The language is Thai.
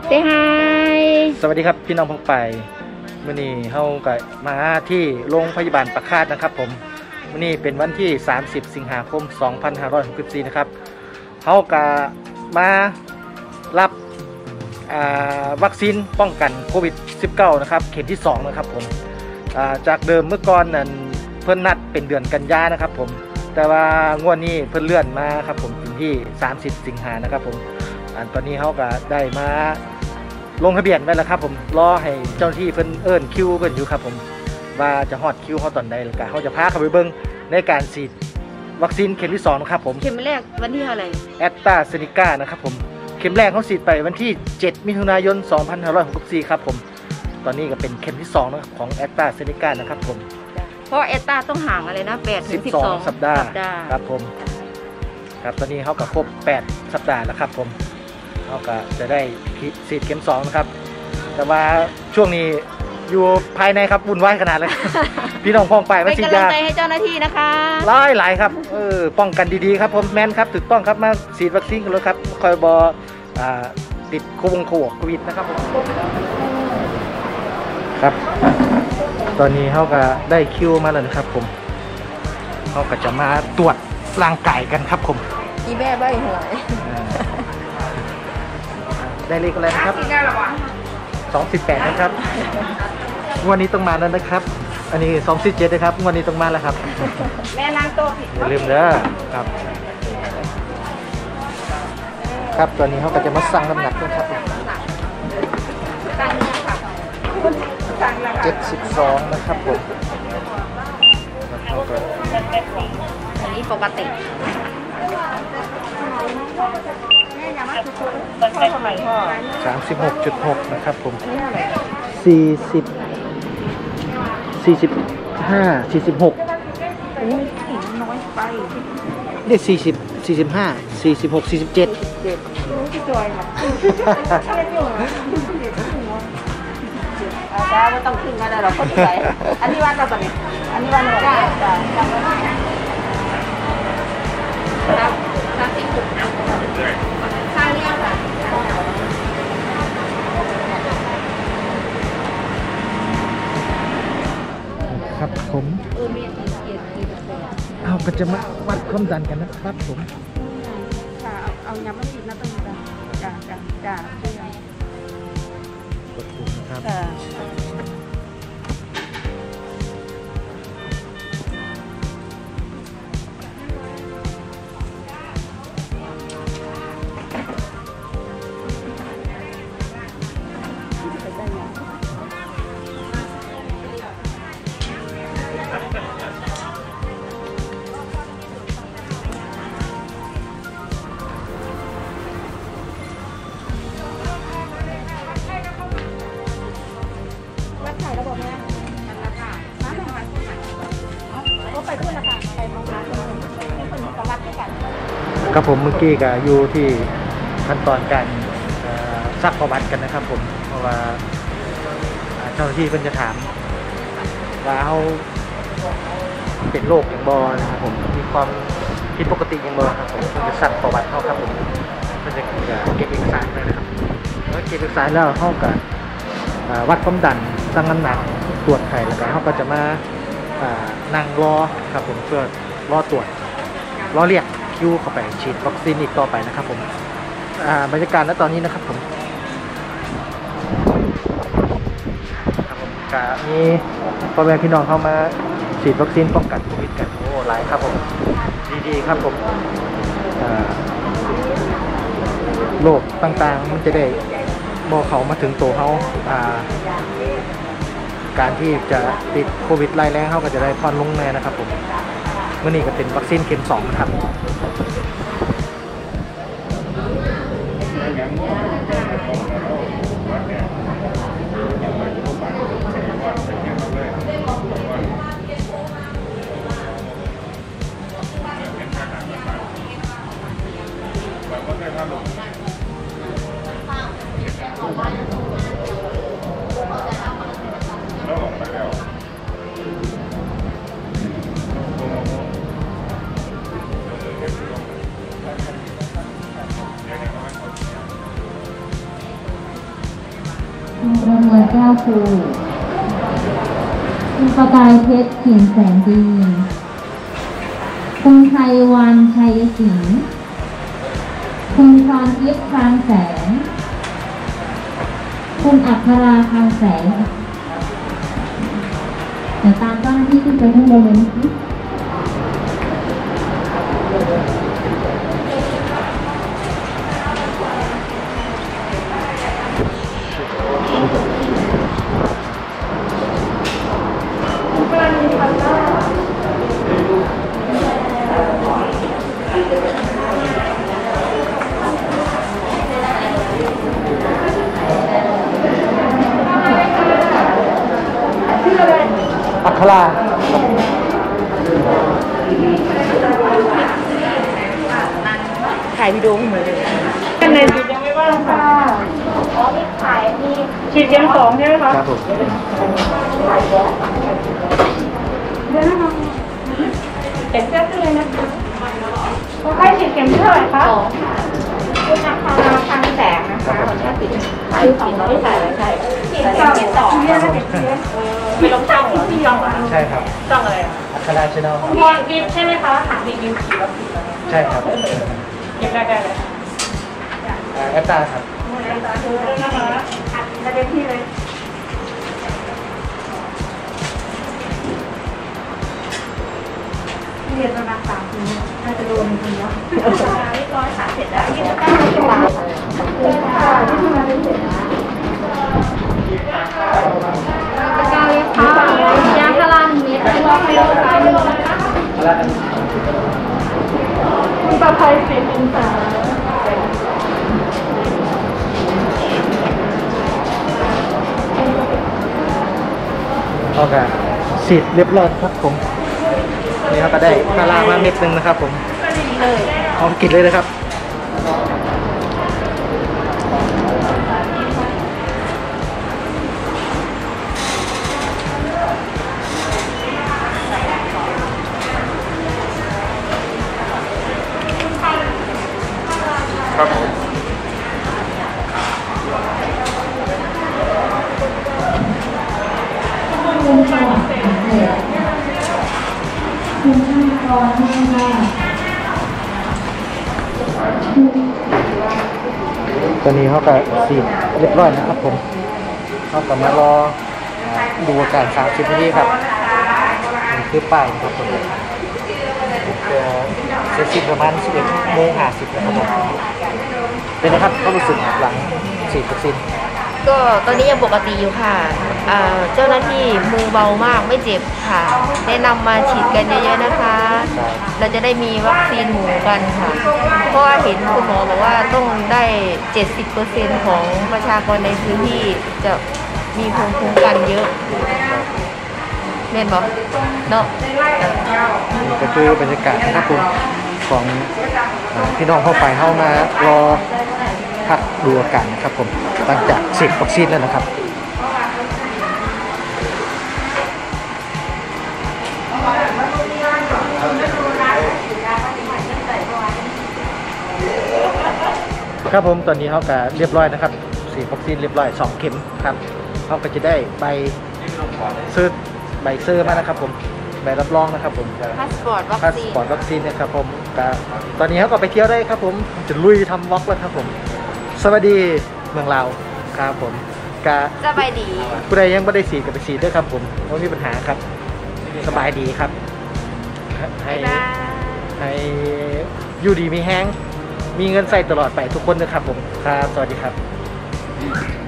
เซฮายสวัสดีครับพี่น้องพงไปมื้อนี้เฮาก็มาที่โรงพยาบาลประคาดนะครับผมมื้อนี้เป็นวันที่30สิงหาคม2564นะครับเฮาก็มารับวัคซีนป้องกันโควิด -19 นะครับเข็มที่2นะครับผมจากเดิมเมื่อก่อนนั้นเพิ่นนัดเป็นเดือนกันยานะครับผมแต่ว่างวดนี้เพิ่นเลื่อนมาครับผมถึงที่30สิงหานะครับผมตอนนี้เฮาก็ได้มาลงทะเบียนไว้แล้วครับผมรอให้เจ้าหน้าที่เพิ่นเอิ้นคิวเพิ่นอยู่ครับผมว่าจะฮอดคิวเฮาตอนใดแล้วก็เฮาจะพาเข้าไปเบิ่งในการฉีดวัคซีนเข็มที่2นะครับผมเข็มแรกวันที่เท่าไหร่แอสตราเซเนกานะครับผมเข็มแรกเขาฉีดไปวันที่7มิถุนายน2564ครับผมตอนนี้ก็เป็นเข็มที่2นะครับของแอสตราเซเนกานะครับผมเพราะแอสตราต้องห่างอะไรนะ8 ถึง 12 สัปดาห์ครับผมครับตอนนี้เขาก็ครบ8สัปดาห์แล้วครับผมเขาก็จะได้ฉีดเข็ม2นะครับแต่ว่าช่วงนี้อยู่ภายในครับวุ่นวายขนาดเลย พี่น้องพ้องไปมาฉีดยาเป็นกำลังใจให้เจ้าหน้าที่นะคะหลายครับป้องกันดีๆครับผมแมนครับถูกต้องครับมาฉีดวัคซีนกันเลยครับคอยบอติดโควิดนะครับผมครับตอนนี้เขาก็ได้คิวมาแล้วนะครับผมเขาก็จะมาตรวจร่างกายกันครับผมอีแม่ใบหวยได้เลขอะไรนะครับ218นะครับวันนี้ต้องมาแล้วนะครับอันนี้247นะครับวันนี้ต้องมาแล้วครับแม่ล้างโต๊ะอย่าลืมเด้อครับครับตอนนี้เขาก็จะมาสั่งน้ำหนักด้วยครับ72นะครับผมอันนี้ปกติ 36.6นะครับผม46 น้อยไปเรียก45 46 47 ที่จอยค่ะจ้าไม่ต้องขึ้นก็ได้หรอกเขาใจอันนี้วันเราตอนนี้อันนี้วันเราจ้า30ข้างนี้ค่ะครับผมเอาก็จะมาวัดความดันกันนะครับผมเอายามาฉีดนะตรงนี้จ้ากดปุ่มนะครับครับผมเมื่อกี้ก็อยู่ที่ขั้นตอนการซักประวัติกันนะครับผมเพราะว่าเจ้าหน้าที่เพิ่นจะถามว่าเขาเป็นโรคอย่างบอนะครับผมมีความผิดปกติอย่างบอครับผมเพิ่นจะซักประวัติเขาครับผมเพิ่นจะเก็บเอกสารเลยนะครับแล้วเก็บเอกสารแล้วเขาก็วัดความดันชั่งน้ำหนักตรวจไข้แล้วก็เขาก็จะมานั่งรอครับผมเพื่อรอตรวจรอเรียกคิวเข้าไปฉีดวัคซีนอีกต่อไปนะครับผมบรรยากาศณตอนนี้นะครับผมครับผมมีพ่อแม่พี่น้องเข้ามาฉีดวัคซีนป้องกันโควิดกันโอ้หลายครับผมดีๆครับผมโรคต่างๆมันจะได้บ่เขามาถึงตัวเขาการที่จะติดโควิดไล่แรงเขาก็จะได้ผ่อนลงแน่นะครับผมเมื่อนี้ก็เป็นวัคซีนเข็ม2นะครับคุณประมวลแก้วภูคุณประกายเพชรเขียนแสงดีคุณไทยวันชัยศรีคุณพรทิพย์คลังแสงคุณอัคราคลังแสงเดี๋ยวตามเจ้าหน้าที่ขึ้นไปข้างบนเลยนะคะอัคราถ่ายวิดีโอเหมือนเลยกันในฉีดยังไม่ว่างค่ะอ๋อนี่ถ่ายนี่ฉีดยัง2ใช่ไหมคะครับผมเดี๋ยวนะคะเข็มเสื้อขึ้นเลยนะคะคนไข้ฉีดเข็มเท่าไหร่คะคุณนักพาทางแสงนะคะคนไข้ฉีด2เราไม่ถ่ายเลยใช่ฉีด2ไม่ลงช่องเหรอที่ช่องเหรอใช่ครับช่องอะไรอัคราชแนลคุณพรกิฟใช่ไหมคะถามมีกิฟฉีดวัคซีนใช่ครับกิฟได้เลยแอปตาครับแอปตาดูด้วยนะคะอัดได้เต็มที่เลยเรียนระดับ3ปีน่าจะโดนจริงๆเนาะเรียบร้อยค่ะเสร็จแล้ว29 บาทค่ะที่ทำงานเสร็จแล้วกาวเลยค่ะยาพารา1 เม็ดเป็นว่าไฮโดรไซด์1นะคะคุณประภัยเศรษฐ์อินทราโอเคฉีดเรียบร้อยครับผมนี่ครับก็ได้พารามาเม็ดนึงนะครับผมเอากินเลยนะครับครับผมตอนนี้เขาก็ฉีดเรียบร้อยนะครับผมเขาก็มารอดูอาการ30 นาทีครับนี่คือป้ายครับผมเสร็จสิ้นประมาณ 11:50 นะครับผมเป็นนะครับก็รู้สึกหลังฉีดวัคซีนก็ตอนนี้ยังปกติอยู่ค่ะเจ้าหน้าที่มือเบามากไม่เจ็บค่ะแนะนำมาฉีดกันเยอะๆนะคะเราจะได้มีวัคซีนหมู่กันค่ะเพราะว่าเห็นคุณหมอบอกว่าต้องได้ 70% ของประชากรในพื้นที่จะมีภูมิคุ้มกันเยอะเห็นบอกเนาะนี่ก็คือบรรยากาศนะครับผมของพี่น้องเข้าไปเข้ามารอพักดูอาการนะครับผมหลังจากฉีดวัคซีนแล้วนะครับครับผมตอนนี้เขาก็เรียบร้อยนะครับฉีดวัคซีนเรียบร้อย2 เข็มครับเขาก็จะได้ใบเซอร์มานะครับผมใบรับรองนะครับผมพาสปอร์ตวัคซีนนะครับผมตอนนี้เขาก็ไปเที่ยวได้ครับผมจะลุยทำวอล์กแล้วครับผมสวัสดีเมืองลาวครับผมสบายดีผู้ใดยังไม่ได้ฉีดก็ไปฉีดด้วยครับผมไม่มีปัญหาครับสบายดีครับให้อยู่ดีมีแห้งมีเงินใส่ตลอดไปทุกคนนะครับผมครับสวัสดีครับ